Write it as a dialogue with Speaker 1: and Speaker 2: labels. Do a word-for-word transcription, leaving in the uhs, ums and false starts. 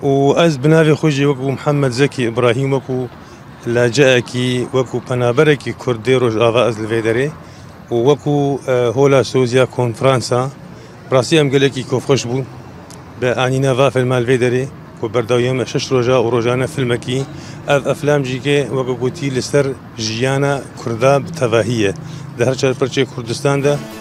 Speaker 1: وأز بنافي خوجي وكو محمد زكي إبراهيم وكو لاجئكي وكو بنابركي كردي رجاء أز الفيدري ووكو هولا سوزيا كونفرانسا براسي أم قلقي كوفخش بو بأني نافا في المال فيدري وبرداوية شش رجاء وروجانا فيلمكي أف أفلام جيكي وكو قوتي لسر جيانا كردا بتفاهية ده هرچال پرچه كردستان ده